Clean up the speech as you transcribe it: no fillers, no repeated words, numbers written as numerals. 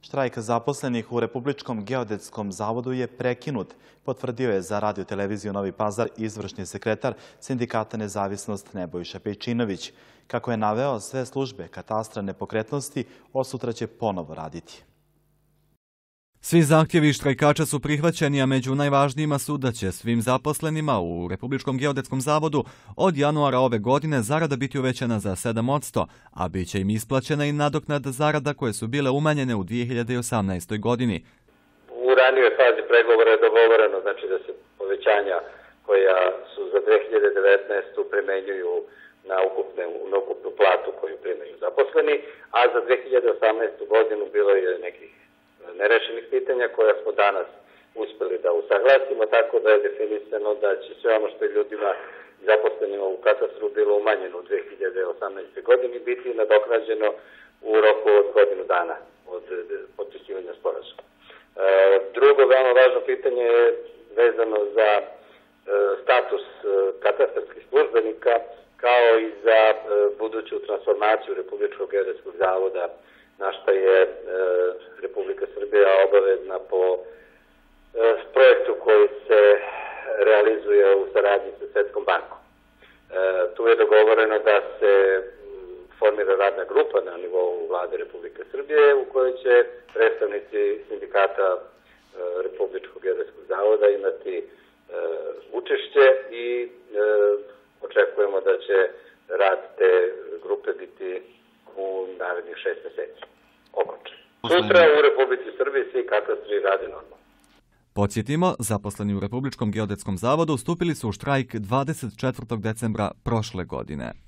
Štrajk zaposlenih u Republičkom geodetskom zavodu je prekinut, potvrdio je za Radio televiziju Novi Pazar izvršni sekretar Sindikata Nezavisnost Nebojša Pejčinović. Kako je naveo, sve službe katastra nepokretnosti od sutra će ponovo raditi. Svi zahtjevi štrajkača su prihvaćeni, a među najvažnijima su da će svim zaposlenima u Republičkom geodetskom zavodu od januara ove godine zarada biti uvećana za 7%, a bit će im isplaćena i nadoknada zarada koje su bile umanjene u 2018. godini. U ranijoj fazi pregovora je dogovoreno da se povećanja koja su za 2019. primenjuju na ukupnu platu koju primaju zaposleni, a za 2018. godinu bilo je nekih nerešenih pitanja koja smo danas uspeli da usaglasimo, tako da je definisano da će sve ono što je ljudima zaposlenima u katastru bilo umanjeno u 2018. godini biti nadoknađeno u roku od godinu dana od potpisivanja sporazuma. Drugo veoma važno pitanje je vezano za status katastarskih službenika kao i za buduću transformaciju Republičkog geodetskog zavoda, na što je Republika Srbija obavezna po projektu koji se realizuje u saradnji sa Svetskom bankom. Tu je dogovoreno da se formira radna grupa na nivou Vlade Republike Srbije u kojoj će predstavnici sindikata Republičkog geodetskog zavoda imati učešće i očekujemo da će rad te grupe biti u narednih 6 meseci okončan. Sutra u Republici Srbiji svi katastri rade normalno. Podsjetimo, zaposleni u Republičkom geodetskom zavodu stupili su u štrajk 24. decembra prošle godine.